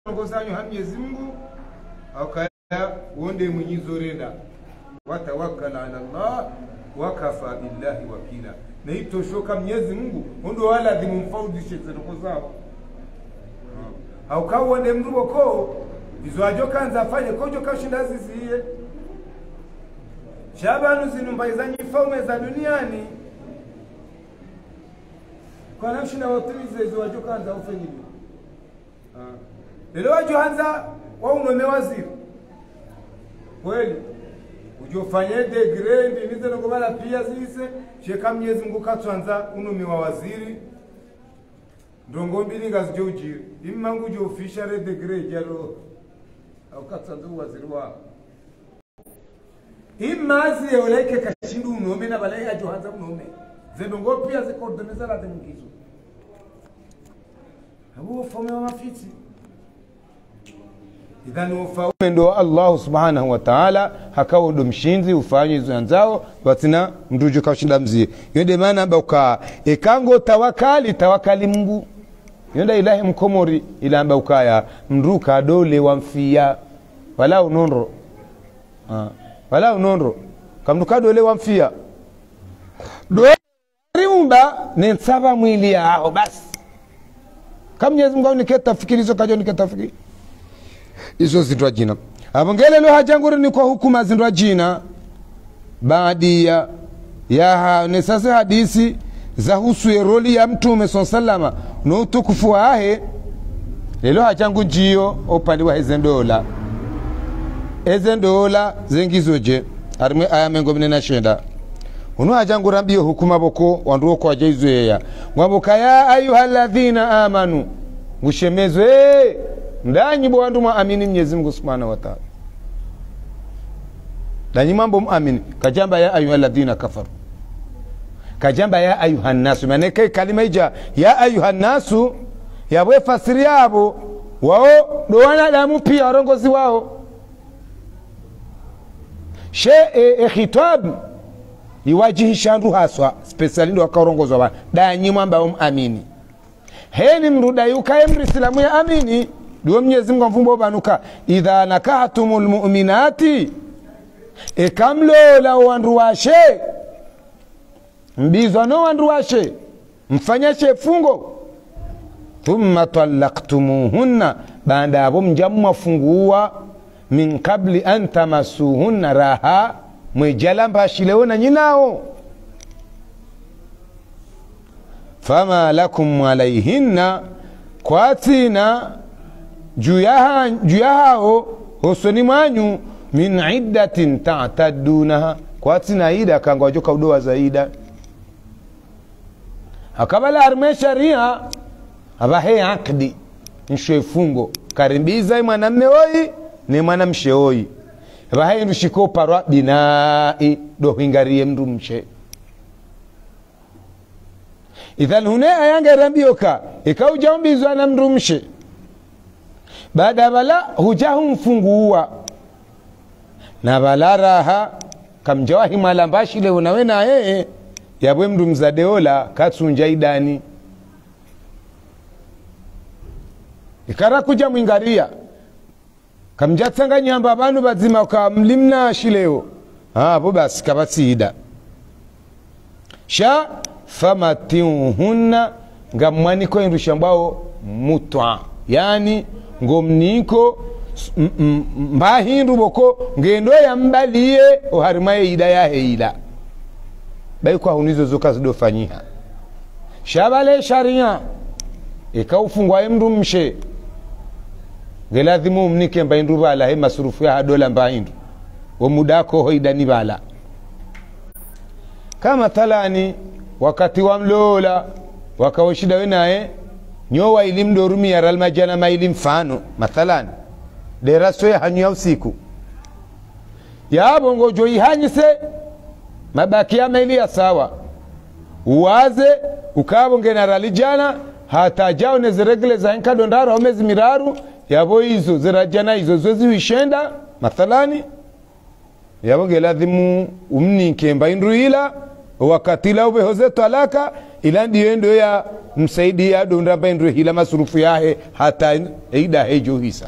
ngosanyo Mwenyezi Mungu akaya wonde munyizorenda watawakkal ala Allah wakafa billahi wakila na itoshoka Mwenyezi Mungu ndo wala dhimumfaudishe zako zao au kawone mrubo ko bizwajo kanza afanye kojo kashinda ziziye shabanu zinumbaiza nyifaume za duniani kwa namshina watimize bizwajo kanza ufanye lelo wajo hanza wa unome waziri kweli ujofanye degree mbize no kubala pia zise sheka Mwenyezi Mungu katwanza unome wa waziri ndongo mbili ngazi ujiri imangu jo official degree jaro au katwanza waziri wa imazi yoleke kashindu unome na balaya jo hanza unome zendongo pia zikordoneza la demukizo habu fome wa mafiti idhan ufaume ndo Allah subhanahu wa ta'ala hakawo ndo mshinzi ufanye zanzao batina mdujo kashinda mzie yende maana mbauka ekango tawakali Mungu yenda ilahi mkomori ila mbauka mruka dole wamfia wala unonro kamruka dole wamfia dole riumba ni nsaba mwili yao basi kama Mwenyezi Mungu niketa fikirizo kajo niketa fikiri izo zindwa jina abongele lo hajanguru ni kwa hukuma zindwa jina baadia ya ne sasa hadisi za husu roli ya Mtume sallama no utukufu wahe lelo hajangu njio opande wa ezendola zengizoje arimwe aya mengo binena shenda uno hajangu rambio hukuma boko wanduo kwa jaizoya ngwaboka ya ayyuhalladhina amanu ngushemezwe ndanyi bo wandu muamini Mwenyezi Mungu Subhanahu wa Ta'ala ndanyi mambo muamini kajamba ya ayyuhalladhina kafaru kajamba ya ayuhan nasu maneke kalima ija ya ayuhan nasu yabwe fasiri yabo wao do wanadamu pia warongozi wao khitab iwajihisha ndu haswa specially ndo wakaorongozwa bana danyi mwamba muamini heni mruda yuka emri islamu ya amini duwe Mwenyezi Mungu mfumbo banuka idha nakahatumul mu'minati ekamlo la wandu washe mbizwa no wandu washe mfanyashe fungo thumma talaqtumuhunna baada abo mjamma funguwa min qabli an tamasuhunna raha mwejalamba shileona nyinao fama lakum alayhinna kwatina juyahao hosoni mwanyu min iddatin ta'tadunaha kwatina ida kangwa joka udoa zaida akabala arme sharia abahe akdi nshefungo karimbiza mwanamme oi ni mwanamshe oi abahe ndushiko parwa binai do hingarie mndu mshe idhan hune ayanga rambioka ikaujaombizwa na mndu mshe baada bala hujahu mfunguwa na bala raha kamjawahi malambashi leo nawe na yeye yabwe mndu mzadeola katsunja idani ikara kuja mwingaria kamjatsanga nyamba abantu bazima kwa mlimna shileo abo basi kabatsida sha famatiuhunna ngamwaniko indushambao mutwa yani ngomniko mbahindu boko ngendo ya mbaliye oharimaye ida ya heila bai kwa hunizo zoka zidofanyiha shabale sharia ikaufungwa mndu mshe geladhimu mnike mbaindu bala he masurufu ya dola mbaindu wa mudako hoidani bala kama talani wakati wa mlola wakawashida wenae nyowa ilim dorumi ya ralmajana mailim fano mathalan deraso ya hanyu ya usiku ya bongo joi hanyise mabaki ya maili ya sawa uwaze ukabonge na ralijana hata jao neziregle za inka dondaro homezi miraru yabo hizo zirajana hizo zozi wishenda mathalani yabo geladhimu umnike mbaindu ila wakati la ube hoze talaka ila ndiendo ya msaidia donda baindro hila masurufu yahe hata eida hejo hisa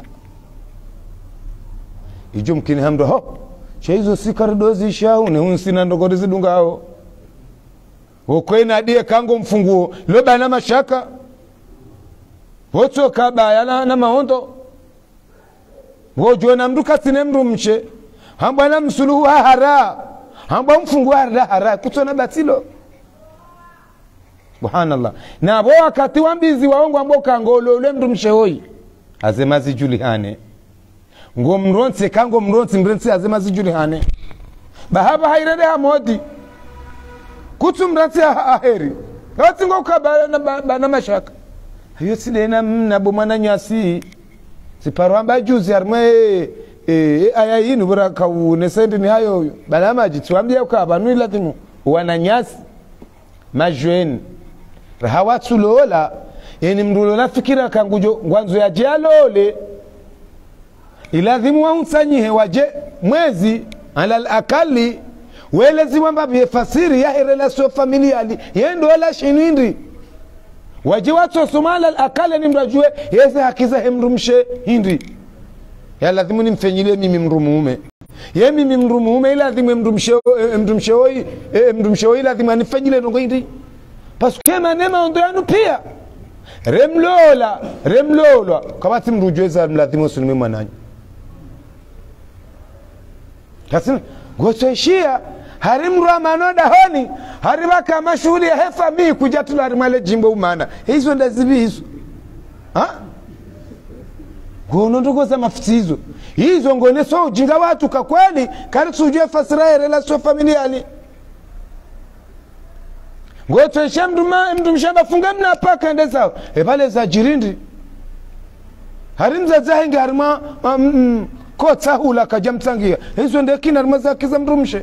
ijo mkini hamdo ho chaizo sikardozi shaune unsina ndogorizi dungao okwena die kango mfunguo loba na mashaka woto kabaya na maondo wojo na mduka sine mdu mche hamba na msuluhu hara hamba mfunguo hara kutona batilo subhanallah na bo wakati wambizi waongo ambo kangolo ule mdu mche hoi azemazi julihane ngo mronse kango mronse azemazi julihane bahaba hairede hamodi kutu mranse aheri kati ngo kabaya na mashaka hiyo silena na bomana nyasi siparwamba juzi arme aya yinu buraka unesendi ni hayo balama jitwambia ukaba ila timu wananyasi majweni rahawatsulola yani mdulola fikira kangujo ngwanzo ya jalole iladhimu wa unsanyihe waje mwezi alal akali welezi wamba bifasiri ya relasio familiali yendo wala shinindi waje watu somala al akali ni mrajue yeze hakiza hemrumshe hindi ya ladhimu ni mfenyile mimi mrumume ye mimi mrumume ila ladhimu mrumshe oi ladhimu anifenyile nongo hindi pasuke manema ondo yanu pia remlola kabati mrujweza mladhimu sunime mwananyi kasina gosoishia harimru manoda honi haribaka mashuhuli ya hefa mii kujatula harimale jimbo umana hizo ndazibi hizo gono ndugo za mafutizo hizo ngone so ujinga watu kakweli karisu ujue fasira ya relasio familiali gosoishia mdu mshamba funga mna paka ende sao pale za jirindi harimza zahingi harima kota hula kajamtangia hizo ndekina harima kiza mrumshe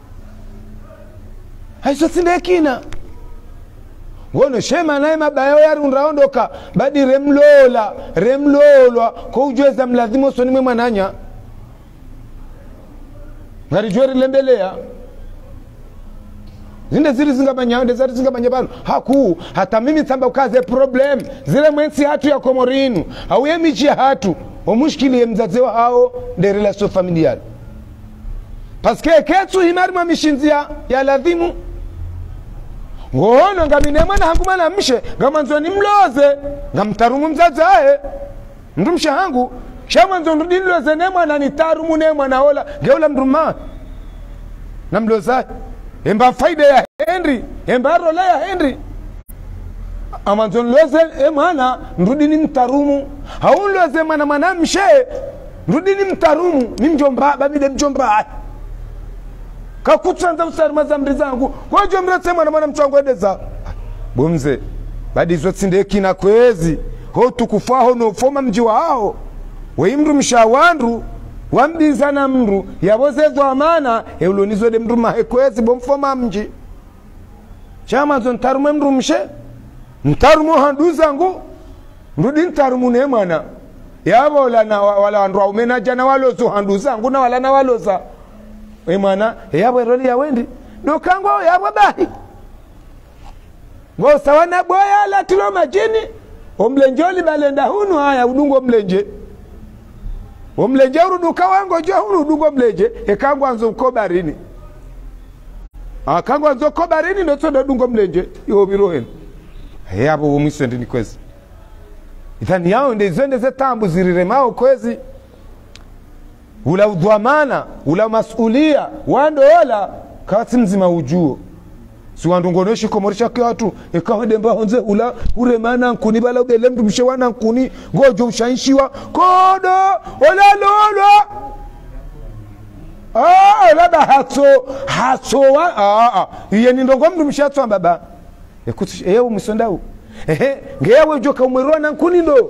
hizo sindekina ngono shema nae mabayo yari unraondoka badi remlola kwa ujweza mladhimo soni mwe mwananya ngari jweri lembelea zinde ziri zinga banyabano haku hata mimi tamba ukaze problem zile mwensi hatu ya komorinu au ye michi hatu omushkili ye mzazewa hao de relasio familial paske ketsu himarima mishinzia ya ladhimu ngono ngaminemwa na hangu mana mshe ngamanzo ni mloze ngamtarumu mzazae mrumshe hangu shamanzo ndinloze nemwa na nitarumu nemwa na hola geula mruma na mlozae emba faida ya Henry emba rola ya Henry amanzo nloze emana ndudini mtarumu haunloze mana mshe ndudini mtarumu ni mjomba babide mjomba kakutsanza usarima za mrizangu kwa jomba sema na mwana mchwangu edeza bomze badi zotsinde kina kwezi ho tukufaho no foma mji wao weimru mshawandu wambiza na mru yabozezo amana eulonizo de mru mahekwezi bomfoma mji chama zo ntarume mru mshe ntarumo handuzangu ndudi ntarumu ne mwana yabo wala andwa umena jana walozo handuzangu na wala na waloza mwana yabo roli ya wendi dokango yabo bahi ngo sawana boya la tilo majini omlenjoli balenda hunu haya udungo mlenje omlenje uruduka wango jo hunu udungo mlenje ekango anzo kobarini akango anzo kobarini ndo tsodo udungo mlenje yo birohen yabo umisende ni kwezi ithani yao ndezende zetambu ziriremao kwezi ula udwamana ula masulia wando wala kati mzima ujuo si wandungoneshi komorisha kwa watu ekawe demba honze ula uremana nkuni bala ubele mdu mshewana nkuni ngojo ushanshiwa kodo ola lolo laba hato iye ni ndongo mdu mshatwa baba ekuti ewe msondau ngewe joka umwerua na nkuni ndo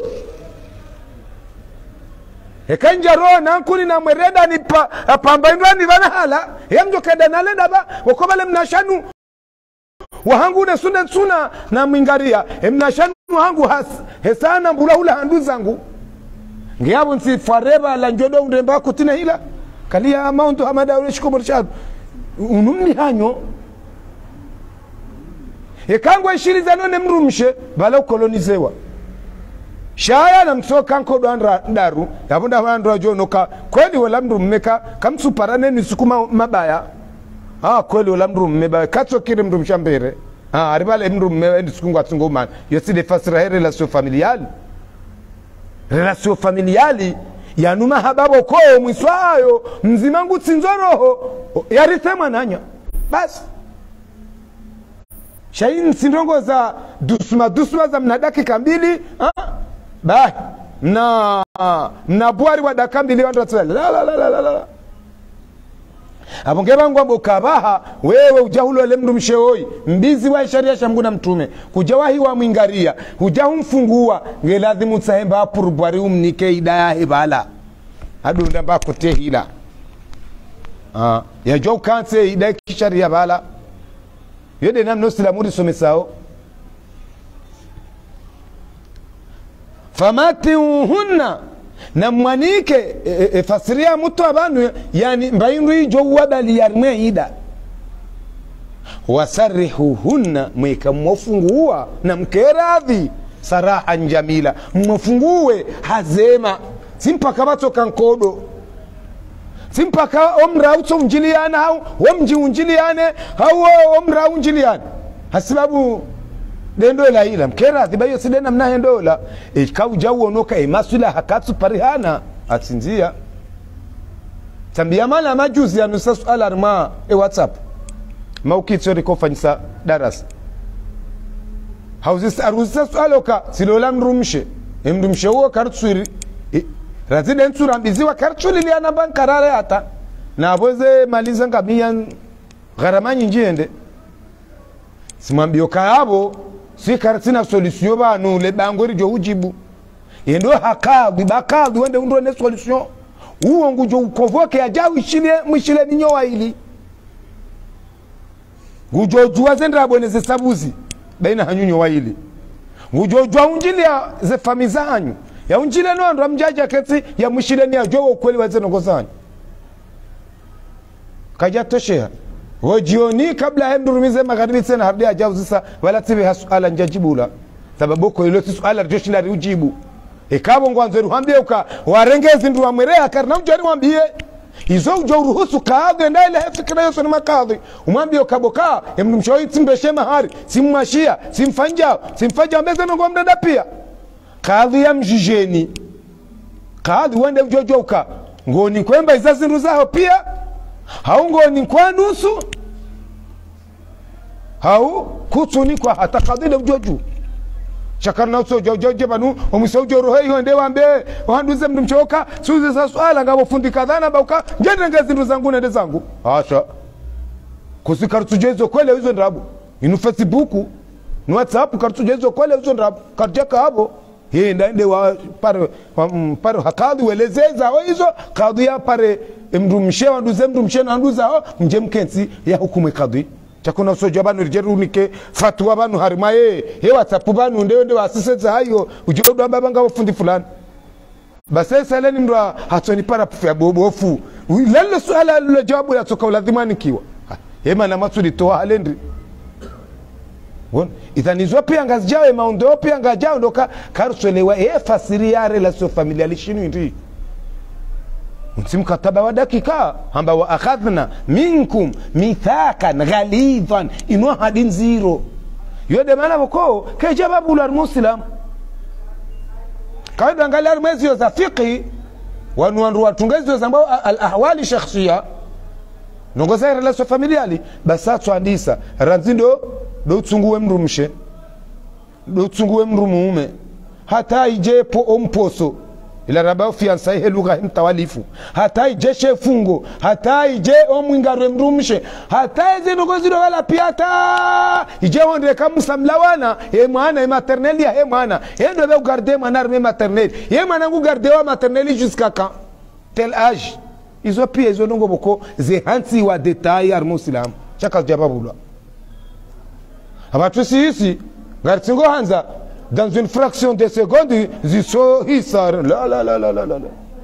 ekanja roho na nkuni na mwereda ni pambaindwa ni vana hala mjo kada nalenda ba wakobale mnashanu wahangu ne suna na mwingaria mnashanu hangu hesana mbula hula handu zangu ngeabo nsi fareba la njodo undemba kutina hila kalia mauntu hamada ule shikoborshad unumni hanyo ekangwa ishiriza none mrumshe bala ukolonizewa shaya na msoka nkodo ndaru yabunda wandu jonoka kweli wala mrumeka kamsuparane ni sukuma mabaya kweli wala mrumme katso kire mrumsha mbere aribale mrumme ndi sukungwa tsungoma yoside fasira relation familiale yanuma hababo ko mwiswayo mzima ngutsinzoroho yarithema nanya basi shayin sindongo za dusuma za mna dakika mbili na bwari wa dakika mbili wandu watswele la abonge bangu ambo kabaha wewe ujahulo le mndu msheoi mbizi wa sharia shamguna mtume kujawahi wa mwingaria hujahu mfungua ngeladhimu tsahemba apuru bwari umnike idaya hebala adunda mbako tehila ya jo kanse idaya kisharia bala yode namno silamuri somesao famatiuhunna na mwanike fasiria mutu abanu yani mbaindu ijo wadali yarmwe ida wasarihuhunna mweka mwafunguwa na mkeradhi sarahan jamila mwafunguwe hazema simpaka bato kankodo simpaka omra uto mjiliana hau wamji unjiliane hau omra unjiliane hasibabu dendo la ila mkera thibayo sidena mnahe ndola ikauja uonoka masula hakatsu parihana atsinzia tambia mala majuzi ya nusa suala arma WhatsApp maukitso rikofanyisa darasa hauzis aruzisa suala oka silola mrumshe huo kartsuri resident surambiziwa kartsuli liana bankarare hata na aboze maliza ngamia garamanyi njende simambio kaabo si kartina solution banu le bangori jo ujibu yendo hakagwi bakagwi wende undo ne solution uwo ngujo ukonvoke ajawu mwishile ninyo waili ngujo jua zendra boneze sabuzi baina hanyunyo waili ngujo jua unjilia ze famizanyu ya unjile nondo mjaja keti ya mwishile ni ajowo ukweli wazeno gozanyu kaja toshea wajioni kabla hendurumize magharibi tena hardia ajabu sasa wala tibe hasuala njajibula sababu ko ilo suala joshila riujibu ekabo ngwanzo ruhambie uka warengezi ndu amwerea karna ujari mwambie izo ujoruhusu kaadhi ndaile fikira yoso ni makadhi umwambie ukaboka mnumshoi timbeshe mahari simwashia simfanja mbeze ngo mdada pia kaadhi ya mjijeni kaadhi wende ujojo uka ngoni kwemba izazi ndu zao pia haungo ni kwa nusu hau kutuni kwa hata kadile ujoju shakarna uso jojo banu omusaujo rohe honde wambe wanduze mnumchoka suze za swala ngabo fundi kadhana bauka ngende ngazindu zangu nende zangu asha kusikartujezo kwele hizo ndabu inu Facebook ni WhatsApp kartujezo kwele hizo ndabu karjaka hapo yeye ndaende wa pare hakadhi welezeza hizo kadhi ya pare mrumshe wanduze mrumshe nanduza nje mkenzi ya hukumu kadhi chakuna soja banu rijerunike fatwa banu harimaye he WhatsApp banu ndio wasiseza hayo ujodo mbanga wafundi fulani basi saleni mndwa hatoni para ya bobofu lalo swala la jawabu ya toka lazima nikiwa hema na masudi toa halendri won idhanizwa pia ngazijawe maundo pia ngajao ndoka karuselewa fasiriya relation familiale shinu ndi mkataba wa dakika hamba wa akhadhna minkum mithakan ghalidhan inwa hadin zero yode mana boko kejababu la muslim kaida angalia mwezi za fiqhi wanwandu watungezi ambao al ahwali shakhsiya nongoza relation familiale basatu andisa ranzindo do tsunguwe mrumshe do tsunguwe mrumume hata ijepo omposo ila rabao fiansa he lugha mtawalifu hata ije shefungo hata ije omwingarwe mrumshe hata ize nogoziro wala piata ije honde kamusamlawana he mwana maternelle ya he mwana he ndo be garder mwana arme maternelle he mwana ngu garder wa maternelle jusqu'à quand tel âge izo pia izo ndongo boko ze hansi wa detail armo islam chaka jababulwa abatu sisi gartingo hanza dans une fraction de seconde ziso hisar la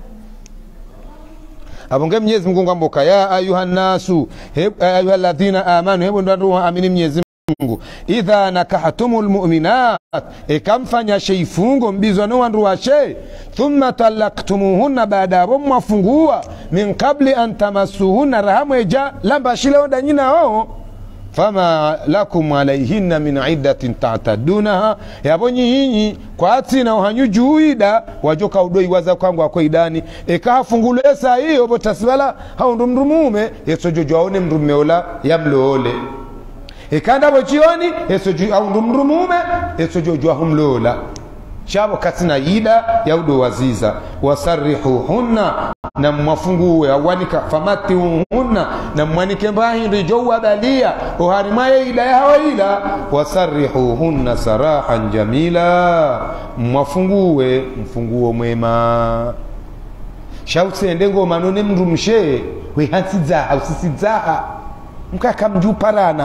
abonge Mwenyezi Mungu ngamboka ya ayuhan nasu ayuhalladhina amanu hebo ndo amini Mwenyezi Mungu idha nakahtumul mu'minat ikamfanya sheifungo mbizano wandu washe thumma talaktumuhunna baada mwafungua min qabli an tamassuhunna rahamweja lamba shile odanyina o fama lakum alayhinna min iddatin ta'tadunaha yabonyi yinyi kwa atina uhanyujuida wajoka udoi waza kwangu akoidani ekahafungulesa hiyo botasibala haundu mrumume yesojojo aone mrumeola yamloole ikanda bochioni yesojojo aundu mrumume yesojojo ahumlola chabo katina yida yaudo waziza wasarrihuhunna na mwafunguwe awanika famatiuhunna na mwanike mbahi rijo wadalia uharimaye ila ya hawaila wasarrihuhunna sarahan jamila mwafunguwe mfunguo mwema shauti ndengo manone mrumshe we hansizaha usisizaha mkaka mjuparana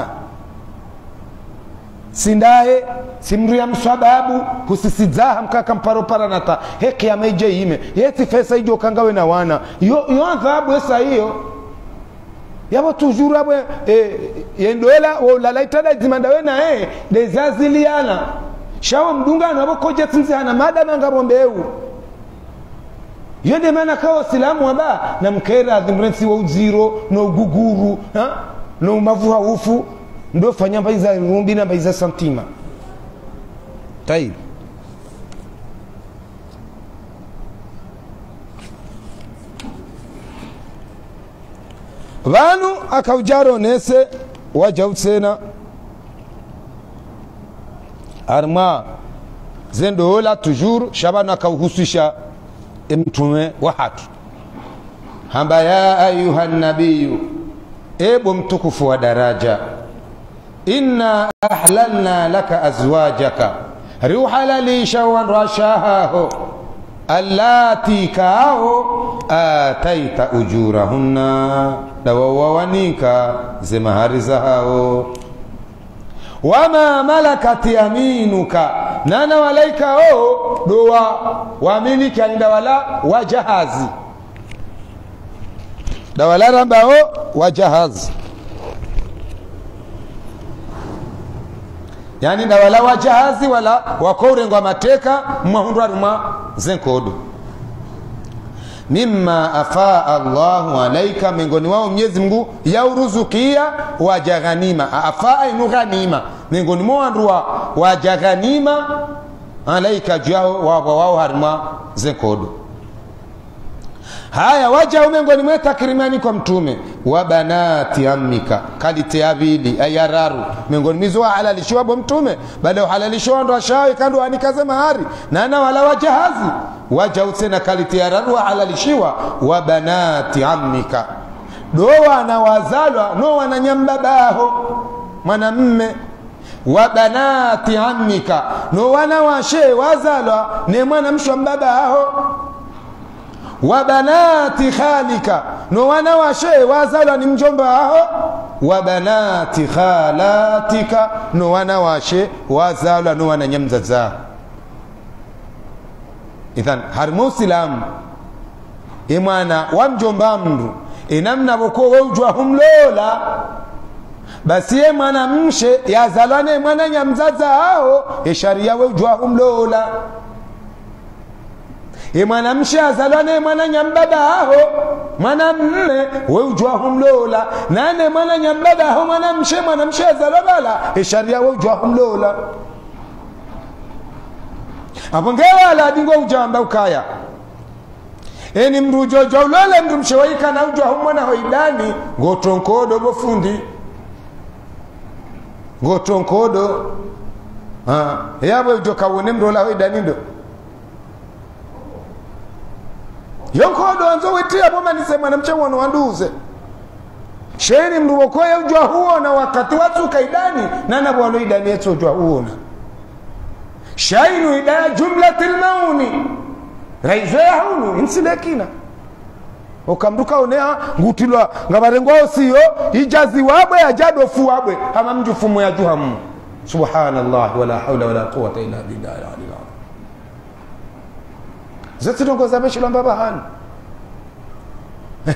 sindae simru ya msababu husisizaha mkaka mparoparanata heke ya meje ime yeti fesa ijo kangawe na wana yo adhabu esa hiyo yabo tujura bwe yendoela lalaitana zimanda wena dezaziliana shawo mdungano abo koje tsinzana madana ngabombeu yende mana kawa silamu waba na mkera adhimrensi wa uziro no guguru no mavuha ufu ndo fanya mbaiza rumbi na mbaiza santima taib vanu akaujaro nese wajautsena arma zendo hola toujours shabana akauhusisha mtume wa hatu hamba ya ayuha nabiyu ebo mtukufu wa daraja inna ahlalna laka azwajaka riuhalalisha wanrashahaho allati kao ataita ujurahunna dawawawanika zemahari zahao wama malakat yaminuka nana walaika dowa wamiliki alindawala wajahazi dawala rambao wajahazi yani dawala wajahazi wala wakourengwa mateka mwahundu aruma zenkodo mimma afaa Allahu alaika mengoni wao Mwenyezi Mungu yauruzukia wajaganima afaa inu ghanima mengoni mwa wajaganima alaika jao wao harima zenkodo haya waja umengoni mwe takrimani kwa mtume wa banati ammika kalite abili ayararu mengoni mizo halalishiwa bo mtume baada halalishwa ndo ashawi kando anikaze mahari nana wala wajahazi waja utena kalite yararu halalishiwa wa banati ammika doa na wazalwa no wananyambabaho mwanamme wa banati ammika no wana washe wazalwa ne mwanamshwa mbabaho wa banati khalika no wana washe wazalwa ni mjomba aho wa banati khalatika no wana washe wazalwa no wana nyamzaza idhan harmusilam imana wa mjomba mndu inamna boko wujwa humlola basi ye mwana mshe yazalwane mwana nyamzaza hao sharia wujwa humlola mwana mshe azalwane mwana nyambaba aho mwana mme wujwa humlola nane mwana nyambaba aho mwana mshe azalwala sharia wujwa humlola apongewa la dingo ujamba ukaya eni mrujojo ulole mru mshewaika na ujwa humwana hoidani ngotonkodo bofundi ngotonkodo yabo ujoka wone mrola hoidani ndo yonkodo anzo wetia boma nisema na mchewa no wanduze sheni mrubokoye ujwa huo na wakati watu kaidani nana bwalo idani yetu ujwa huo na shainu ida jumlatil mauni raizea hunu insilekina ukamduka onea ngutilwa ngabarengwao siyo ijazi wabwe ajado fu wabwe kama mjufumo ya juhamu subhanallah wala hawla wala quwwata illa billahi al-ali zetu za meshi lamba bahani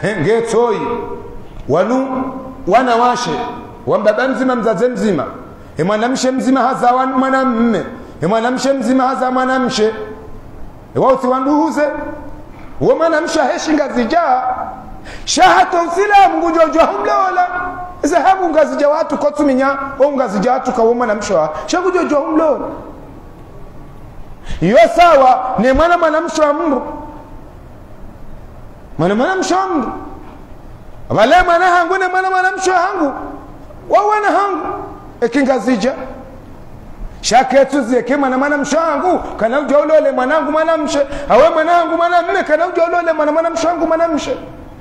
ngetoi wanu wanawashe wambaba mzima mzaze mzima mwanamshe mzima haza mwanamme mwanamshe mzima haza mwanamshe wausi wanduhuze uwe mwanamshe heshinga zijaa shahato usilamu ngujojwa humlola zahabu ngazija watu kotuminya o ngazija watu kawo mwanamshe shagujojwa humlola iyo sawa ni mwanamshe wa mru mwanamshe wa mru wale mwana hangu ni mwanamshe hangu wawana hangu ekingazija shaketu zeke mwanamshe hangu kana ujolole mwanangu mwanamshe awe mwanangu mwanamme kana ujolole mwanamshe hangu mwanamshe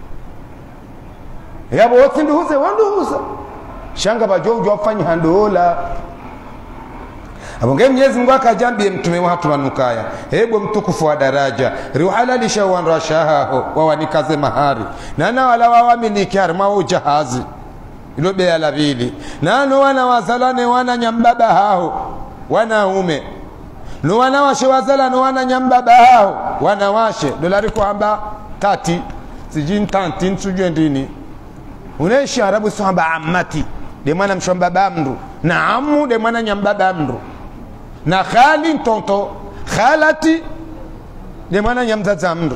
yabo wote nduhuze wanduhuza shanga bajojo afanye handola abonge Mwenyezi Mungu akajambie mtume watu wanukaya hebo mtukufu wa daraja rihalalisha wanrashaho wawanikaze mahari nana wala wawamiliki harma ujahazi ilo bea la vili nano wana wazalane wana nyambaba hao wanaume no wana washe wazalane wana nyambaba hao wanawashe dolari kwamba 30 sijin tantin sujwe ndini unaishi arabu samba ammati de mwana mshamba bamru na amu de mwana nyambaba mru na khali tonto khalati de mwana nyamzaza mru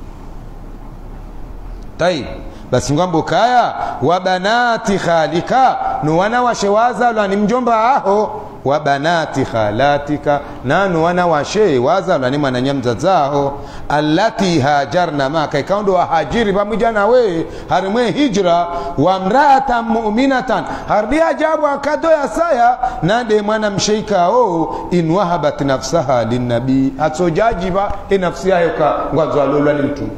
tayib basi ngwambo kaya wa banati khalika no wana washewaza lwa ni mjomba aho wa banati khalatika nano wana washe waza lwa ni mwana nyamzazaho allati hajarna maka ikaundo wa hajiri pamoja na we harimwe hijra wa mraatan mu'minatan harbi ajabu akado ya saya nade mwana msheika o in wahabat nafsaha linnabi atsojaji ba nafsi yake kwa ngwazo alolwa ni mtu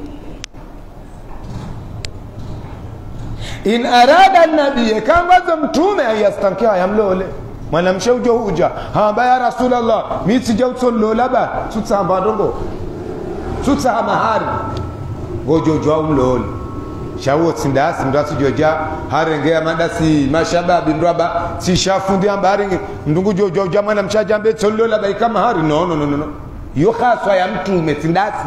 in arada nabii kama mtume ayastankia yamlole mwanamshe ujo huja hamba ya rasulullah mimi sijautolola ba tutsamba ndongo tutsa mahari gojojo umlole shawo tsindasi ndasi joja harengea mandasi mashababi ndwaba sishafundi ambari ndungu jojo mwana mshajambe tsolola ba kama hari no yo khaswa ya mtume tsindasi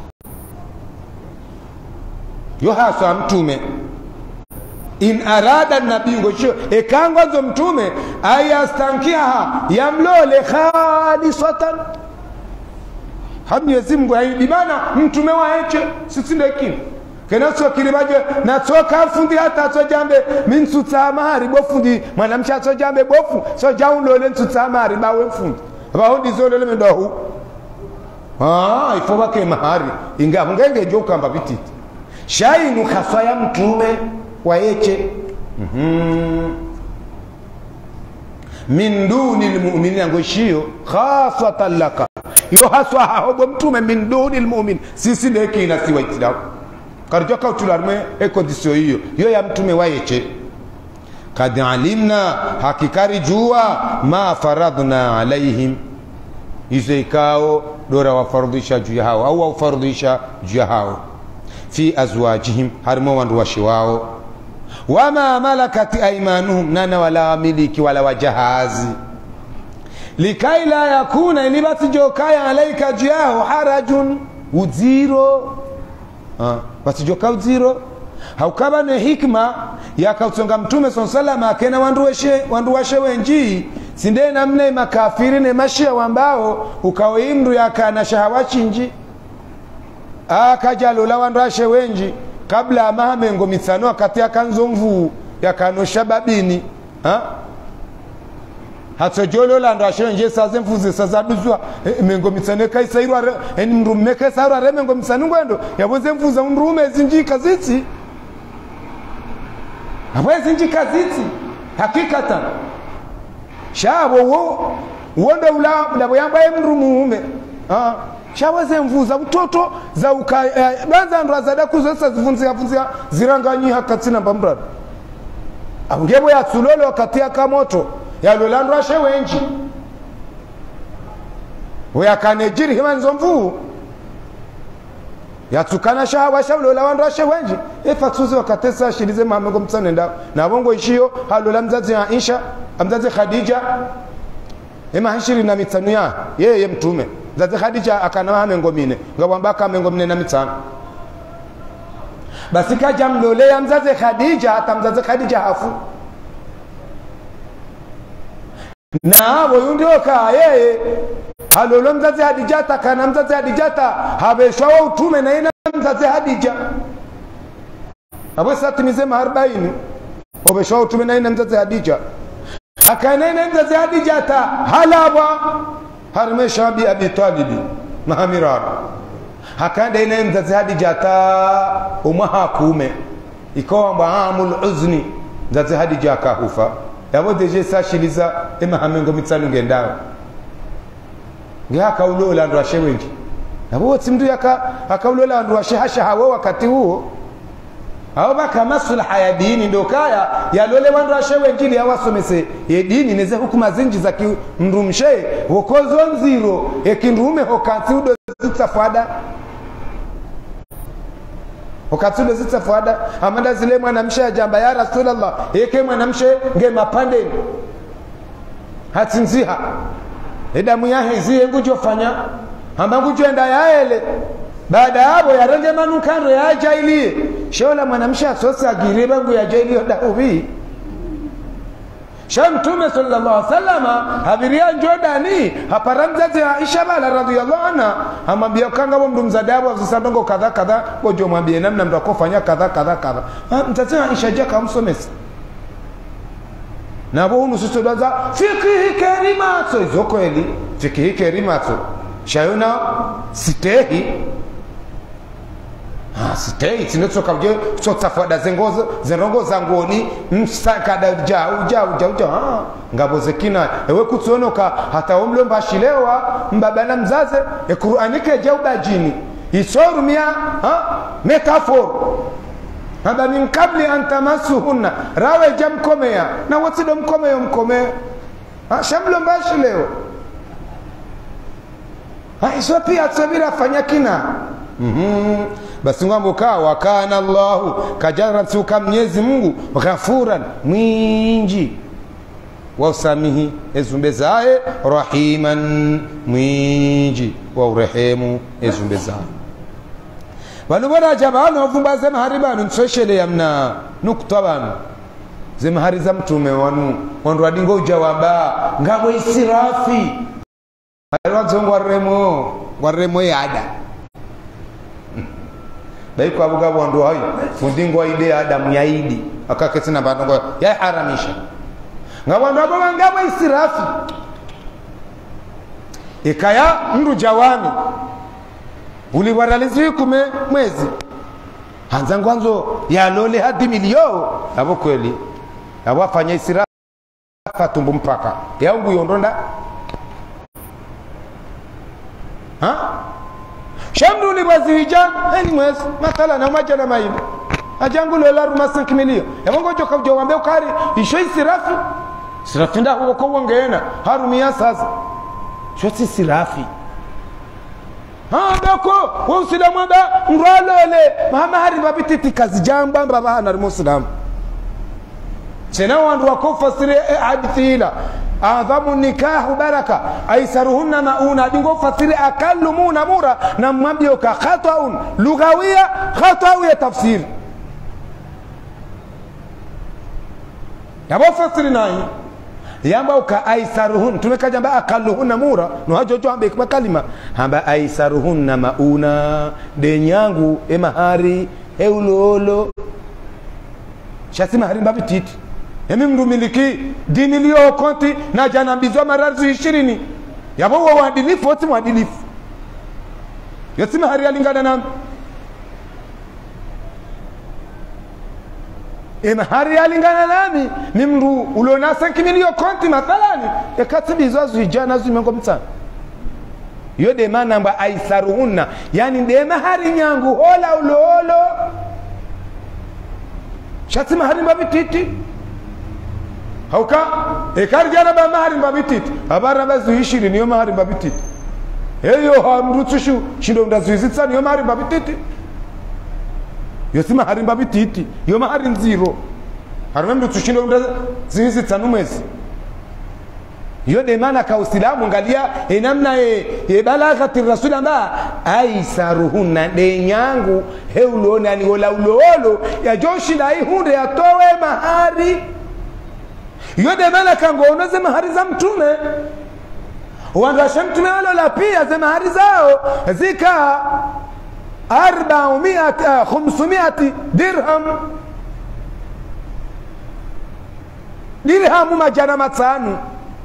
yo khaswa mtume in arada nabii ngosho ekangwazo mtume ayastankiha yamlole khalisatan Mwenyezi Mungu haibimana mtume waeche sisi ndekini kenaso kilibaje na toka fundi hata so jambe minsu tsamari bofundi mwanamsha so jambe bofu so jaunlole nsu tsamari bawe fundi bahondi zolole mendohu ifo bake mahari inga ngenge joka mba bititi shainu khaswa ya mtume waeche min duni almu'minina ngoshio khasatan laka yo haswa hobo mtume min duni almu'min sisi leki na si waislamu karjoka utularme condition hiyo yo ya mtume waeche kad alimna hakikari jua ma faradna alaihim hizo ikao dora wafardisha juu hao au wafardisha juu hao fi azwajihim harmo wandu washiwao wama malakati aymanuhum nana wala miliki wala wajahazi likai la yakuna ilibati jokaya alaika jao harajun uziro basi joka uziro haukaba ne hikma yakautsonga mtume sallallahu akena wandu washe wenji sinde namne makafiri ne mashia wambao ukaoimru yakana shahawachinji akajalola wandu washe wenji kabla amahamengo mitsano akati akanzomvu yakanosha babini hatsojolola ndo ashenje saze mfuze sazaduzwa mengo mitsane kaisairwa eni mrume kaisairwa remengo mitsani ngwendo yaboze mfuza mrume zinjika zitsi abwe zinjika zitsi hakikatan shabo wonde ulabo yambaye mrumume shawaze mvuza utoto za banza ndo azada kuzosa zivunzia ziranganyi hakatsina mbambrad abungebo ya tsulolo wakati akamoto ya lolando ashe wenji oyakanejiri himanzo mvu yatukana shawa shawlola wando ashe wenji efatsuzi wakatesa shirize mahamengo mtsanenda na bongo ishiyo halola mzazi ya Aisha mzazi Khadija hanshiri na mitsanu ya yeye mtume mzazi Khadija akana mahamengo mine ngabambaka mahamengo mine na mitsanu basi kaja mlole ya mzazi Khadija hata mzazi Khadija hafu na abo yundioka yeye halolo mzazi Hadijata kana mzazi Hadijata habeshwa utume na ina mzazi Hadija abo satimize 40 obeshwa utume na ina mzazi Hadija akana ina mzazi Hadijata halaba harmesha bi Abi Talib mahamirar hakanda ina mzazi Hadijata umahakume ikawa mbaamul uzni mzazi Hadija kahufa yabo deje sashiliza emahamengo mitsanu ngendawe ngaka ulola ndo ashewenji yabo tsimdu akaulola ndo ashahasha hawo wakati huo hao baka maslaha ya dini ndo kaya yalole wandu ashewenji ili awasomese ye dini neze hukuma zinji za kimrumshe wokozo nziro ekindume hokansi udo zitsafada wakatulo zitafada amanda zile mwanamshe jamba ya Rasulullah yeke mwanamshe nge mapande hatinziha edamu ya hizi ngujofanya amba ngujenda yaele baada hapo yarenge manukando ya jailie shola mwanamshe asosa gireba ngu ya jailie dahubi Shamtume sallallahu alaihi wasallam habiria njodani haparamzazi Aisha bala radhiyallahu anha amwambia kanga mndu mzadabu afisandongo kadha kadha gojo mwambie namna mtu akofanya kadha kadha kadha mzazi Aisha jaka msomesi na bo nususo daza fikihi kerimato izoko eli fikihi kerimato shayona sitehi sitei tinotsoka bje tsotafada zenrongo zangoni msaka daja uja ngabo zekina ewe kutsonoka hata omlomba shilewa mbabana mzaze Qur'ani ke jaubajini isorumia metaphor haba min qabli an tamassuhunna rawe jamkomea na watido mkomea shamlomba shilewa iso pia tsabira fanya kina basi ngwambo kawa kana Allahu kajara tuka Mwenyezi Mungu ghafuran mwinji wa usamihi ezumbezae rahiman mwinji wa urehemu ezumbezae walubara jabana vumba zema haribanu nsoshele yamna nuktabanu zema hariza mtume wanu wandu adingo jawaba ngabo isirafi alwanzo waremo yada baiko abuga wandu hayo fundingo ide Adamu yaidi akakesina banongo ya haramisha ngawandu abo ngabo isirafi ikaya mru jawami uliwaralizi kume mwezi hanza ngwanzo ya lole hadi milio abo kweli abo afanya isirafi tumbu mpaka yangu yondonda shamdu ni bazija ni mwezi mathala na majana maibu ajangu lola ruma 5 milioni yamongo joka ujawambe ukari isho sirafi nda huko kwa ngena harumia sasa sho sirafi doko usilamu aba ngralole mama hari babititi kazi jamba baba na muslim tena wandu wakofasire hadithi ila adhamu nikahu baraka aisaruhunna mauna dingo fasiri akallu muna mura na mwambio ka khataun lugawia khatau ya tafsir yabo fasiri nai yamba uka aisaruhun tumekaja ba akalluhunna mura no hajojo ambe kwa kalima hamba aisaruhunna mauna denyangu emahari eulolo shati mahari mbabititi emi mndu miliki dini liyo konti na janambizwa marazu 20 yabo wa wadilifu wote mwadilifu yotima hari alingana na hari alingana nami ni mndu ulona 5 milioni konti mathalani ekatibizwa zujana zumengo mtsana yo de manamba aisaruhunna yani de mahari nyangu hola ulolo shatima hari mbabititi hauka ekarjana ba mahari mbabititi abara bazu 20 niyo mahari mbabititi eyo hamrutsushu shindo ndazwizitsa niyo mahari mbabititi yosima hari mbabititi yo mahari nziro harwe mrutsushindo ndazwizitsa numwezi yo de mana ka usilamu ngalia enamna balagati rasul amba aisaruhunna de nyangu heulona ni wala ulolo ya joshi dai hunde atowe mahari yode mana kangono ze mahari za mtume wandasha mtume walola pia ze mahari zao zika 500 dirham majana matano.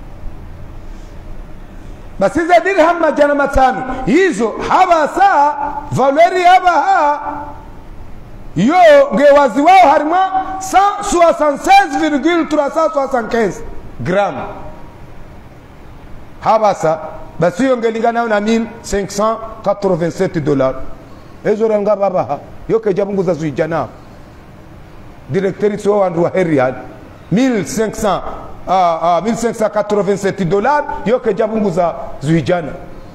Basi za dirham majana matano hizo haba saa valeri haba ha yo ngewazi wao harima 176,375 gram haba saa. Basi yo ngelingana na $1,587. Ezo ranga baba ha yo ke jabunguza zuijana directeur so wandu wa Riyadh $1,587 yo ke jabunguza zuijana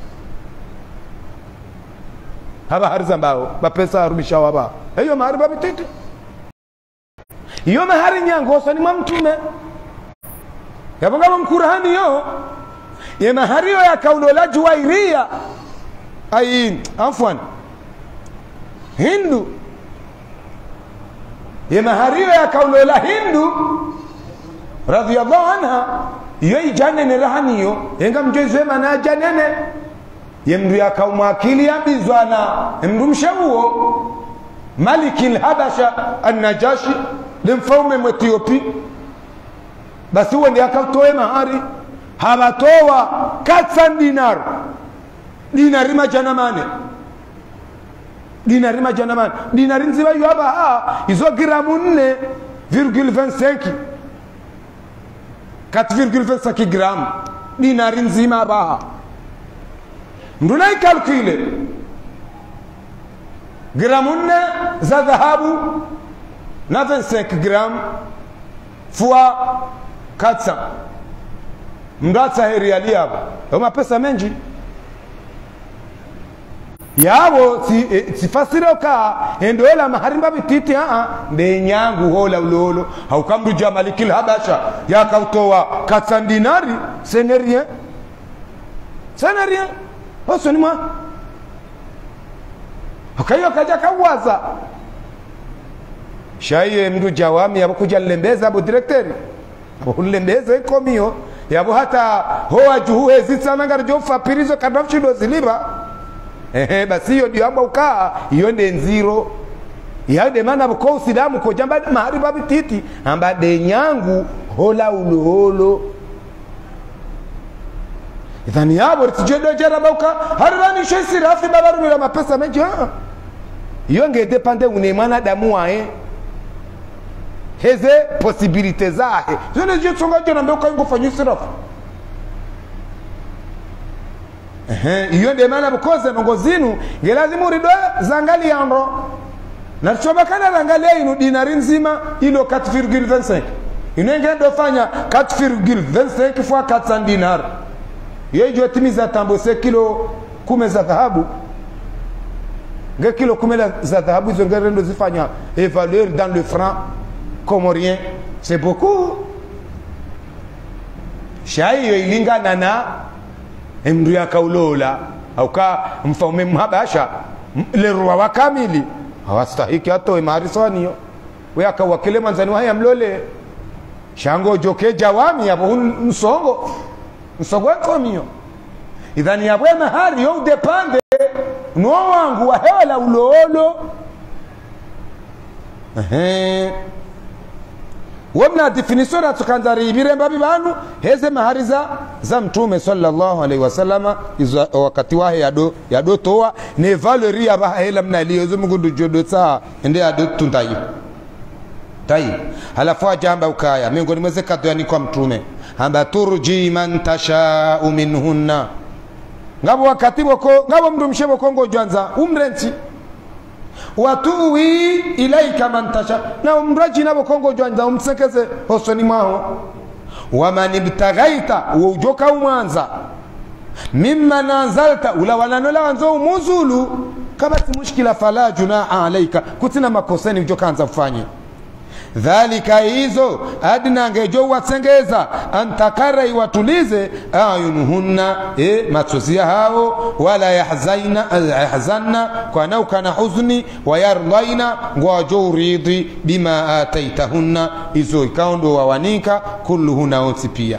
haba harza mbao bapesa harubisha waba eyo mahari babitete iyo mahari nyangoso ni mtume yabanga mkurani yo ye mahari yo ya kaulola Juwairia ai afwan Hindu ye mahari yo ya kaulola Hindu radhiyallahu anha iyo ijanene rahaniyo yenga mjezwe mana janene yemdu ya kaumakili ya bizwana mdu mshawuo Malikil Habasha an-Najashi limfaume mwetiopi. Basi uwe ndi akautoe mahari habatowa 400 dinar dinari majanamane dinari nziba yuaba izo gramu 4,25 4,25 gram dinari nzima baha nduna ikalkile gramu 4 za dhahabu na 25 gram fois 400 mdatsa heri aliaba oma pesa menji yabo sifasiro ka endoela maharimba bititi nde nyangu hola ulolo haukamruja Malikil Habasha yakautoa 400 dinari senerien hoso ni mwa akayo kaja kawaza shaye mdu jawami yabo kuja lembeza abo directeur abo lembeza ikomio yabo hata hoa juhu zitsana ngarjo fapirizo kadafchido ziliba basi hiyo ndio amba ukaa hiyo nde nziro yade mana bako sidamu ko jamba mahari babititi amba de nyangu hola uluholo idhani yabo tijedo jaraba uka haribani shesi rafi babaru la mapesa menji hiyo nge depende unemana damu wae heze possibilite zahe zone je tsonga jona mbe uka ngo fanyu sirafu iyo nde mana bukoze nongozinu ngelazimu rido zangali yando na chobakana rangalia inu dinari nzima ilo 4,25 inenge ndo fanya 4,25 fois 400 dinar yejo timiza tambose kilo 10 za dhahabu nge kilo 10 za dhahabu hizo ngendo zifanya valeur dans le franc comorien c'est beaucoup shai yo ilingana na mdu ya kaulola au ka mfaume Mhabasha lerwa wakamili hawastahiki atoe maharisani yo we akawakile manzani haya mlole shango joke jawami yabo msongo komio idhani yabo mahari yo depende no wangu wa hela ulolo wamna definition tukanzari biremba bibanu heze mahari za mtume sallallahu alaihi wasallama wakati wahe yado toa ne valeri ya bahela mnaliyo mungu jodo saa ende yado tuntayi tayi halafu ajamba ukaya miongoni mweze kadhani kwa mtume amba turji man tasha'u minhunna ngabo wakati wako ngabo mndu mshebo kongo jwanza umrenti watuwi ilaika man tasha na umraji nabo kongo jwanza umsekeze hosoni mwaho waman ibtaghaita ujoka umwanza mimma nazalta ula wananola wanzo umuzulu kama si mushkila fala junaa alaika kutina makoseni ujoka anza kufanya dhalika hizo adna ngejo watsengeza antakara iwatulize ayunuhunna machozi hao wala yahzanna kwa nauka na huzuni wayardaina ngwajo uridhi bima ataitahunna hizo ikaundo wawanika kulluhuna oti pia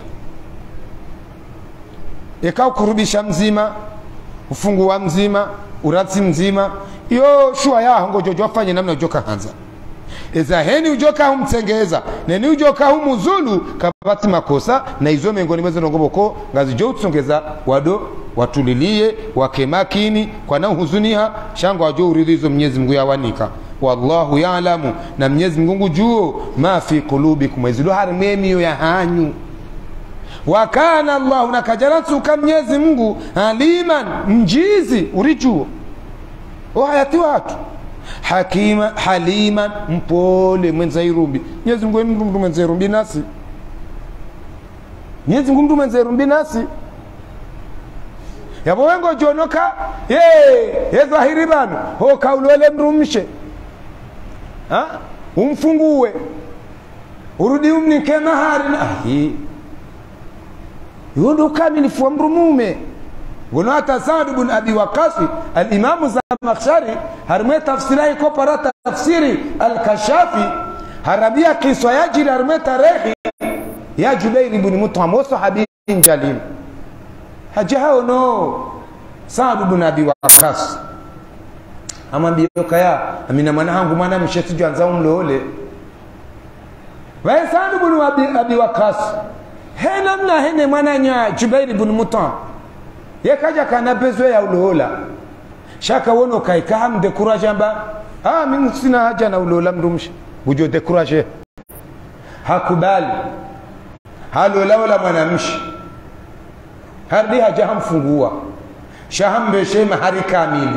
ikao kurubisha mzima ufungu wa mzima urati mzima yo shua ya ngojo jofanye namna ujoka hanza eza heni ujoka humtengeza neni ujoka humuzulu kabati makosa na izo mengoni mwezo nongoboko ngazi jo utsongeza wado watulilie wakemakini kwa na huzuniha shangwa jo uridhizo Mwenyezi Mungu yawanika wallahu ya'lamu na Mwenyezi Mungu juo ma fi qulubikum ezilu harimemi ya hanyu wakana Allah nakajaratu kam Mwenyezi Mungu aliman mjizi urijuo hayati watu hakima haliman mpole mwenzairumbi Mwenyezi Mungu mtu mwenzairumbi nasi Mwenyezi Mungu mtu mwenzairumbi nasi yabo wengo jonoka zahiri bano ho kaulole mrumshe umfungue urudi umnike mahari yondo kamilifu wa mrumume gonata Saad ibn Abi Waqqas al-Imam Zamakhshari harme tafsiri ko para tafsiri al-Kashafi harabia kiswa yajiri harme tarehi ya Jubair ibn Mut'im sahabi jalil hajao no Saad ibn Abi Waqqas amambia kaya amina mwana hangu mwana mshetu janza umlole wa Saad ibn Abi Waqqas henamna hene mwana nya Jubair ibn Mut'im yekaja kana bezo ya ulola shaka wono kaika hamde kurajamba mimi sina haja na ulola mrumshi bujo de courage hakubali halola wala mwanamshi hadi haja hamfungua shahambe shema hari kamili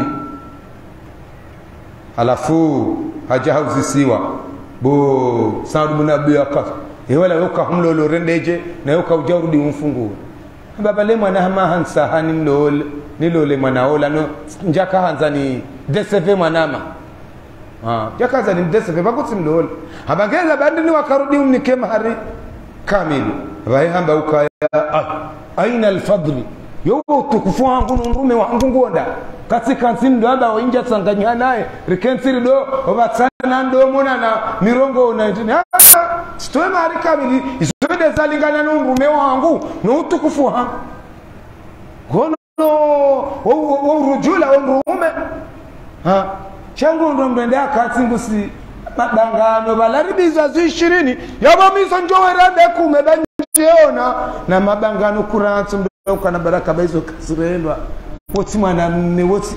alafu haja hauzisiwa bo Saad ibn Abi Waqqas wala yoka humlolo rendeje na yoka ujarudi umfungue baba le mwana hama hansa hani mlole nilole mwana ola no njaka hanza ni DCV mwanama njaka hanza ni DCV bakuti mlole habangeza bandini wakarudi umnike mahari kamili vai hamba ukaya aina alfadli yo tukufu wangu ndume wangu ngonda katika nsindo aba oinja tsanganya naye rikensiri do obatsana ndo mona na mirongo 19 sitoe mahari kamili izode zalingana ndume wangu no tukufu ha gono urujula onrume changu ndo mbendea katsingusi madangano balaribiza 20 yabamizo njowerande kumebanjeona na mabangano kurantu ukana baraka baizo kasirelwa woti mwana mme woti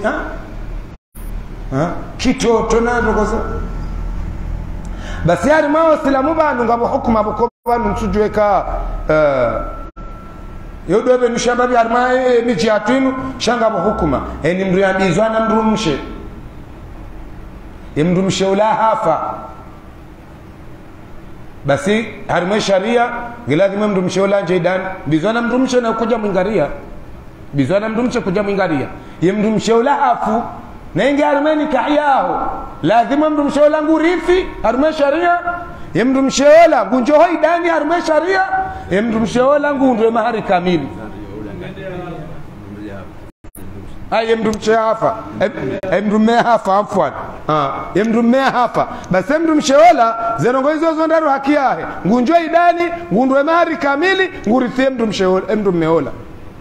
kitoto nando kosa basi yari mao silamu bantu ngabo hukuma bukobanu nsujweka yodobe nishababi armaye miji atinu shanga hukuma eni mru yabizwa na mrumshe imrumshe ula hafa basi harma sharia gilazima mrumshe ula jaidan bizwana mrumshe na kuja mwingaria bizwana mrumshe kuja mwingaria yemrumshe ula hafu na ingi harmeni kahiyaho lazima mrumshe ula ngurifi harma sharia yemrumshe ula ngunjo hoidani harma sharia yemrumshe ula ngundwe mahari kamili yemrumshe hafa yemrume hafa afwan yemrume hafa basi yemrumshe ula zenongo hizo zondaru haki yahe ngunjo idani ngundwe mahari kamili ngurithi yemrume ula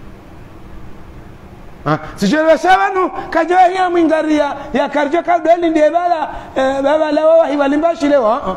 sijelewa sabanu kajoa ya mwingaria ya karjo kabdeli ndiye baba la wahi walimbashilewa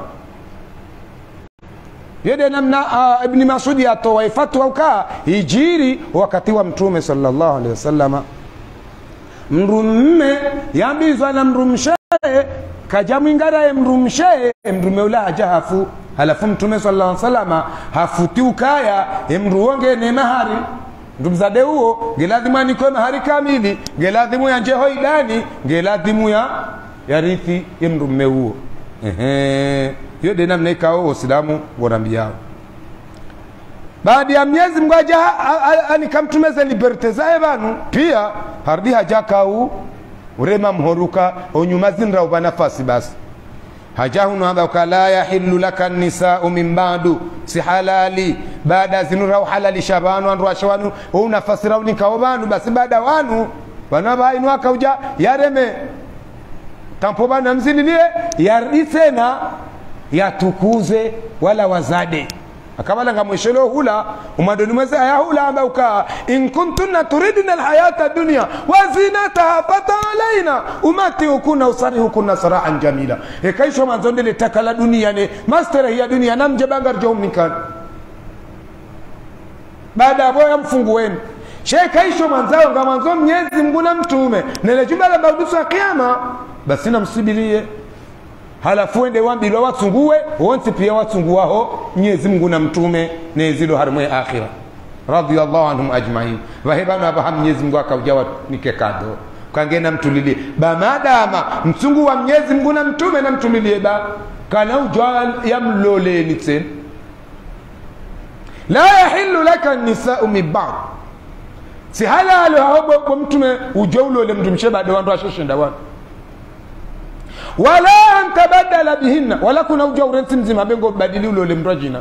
yede namna Ibn Mas'ud atoa fatwa uka hijiri wakati wa Mtume sallallahu alaihi wasallam mrumme yambizwa na mrumshe kaja mwingara mrumshe mrume ula hajahafu halafu Mtume sallallahu alaihi wasallam hafuti ukaya mruonge ne mahari ndumzade huo geladhimu ni kwa mahari kamili geladhimu ya nje hoidani geladhimu ya rithi mrume huo yode namna ikao Uislamu wanambiao baada ya miezi mgaja anikamtumeza liberte zae banu pia hardi haja kau urema mhoruka onyumazinra uba nafasi basi hajahuno amba la yahillu laka nisa'u min ba'du, si halali baada zinura uhalali shabanu andu ashawanu unafasira unikao banu basi baada wanu banaba inu akauja yareme tampo bana mzinilie yaritena yatukuze wala wazade akabala ngamweshelo hula umadoni mweze ayahula amba in kuntunna turidina alhayata dunya wa zinataha fatalaina umati ukuna usarihukuna sarahan jamila ekaisho manzondele takala dunia ne master ya dunia namje bangar jomnikan baada aboya mfungu wenu shekaisho manzao ngamanzo Mwenyezi Mungu na mtume nele jumba la baudusu ya kiyama basi na msibilie halafu ende wambilwa watunguwe wonsi pia watunguwaho Mwenyezi Mungu na mtume nezilo harumwe akhira radiyallahu anhum ajma'in wahebana abaha Mwenyezi Mungu akaujawa nikekado kangena mtulilie ba madama mtungu wa Mwenyezi Mungu na mtume na mtulilie ba kana ujwa yamlole nitsen la yahillu laka nisa'u min ba'd si halal habo mtume ujawlole mtumshe baada wandu ashoshinda wana wala antabadala bihinna wala kuna ujawrensi mzima bengo badili ulole mrajina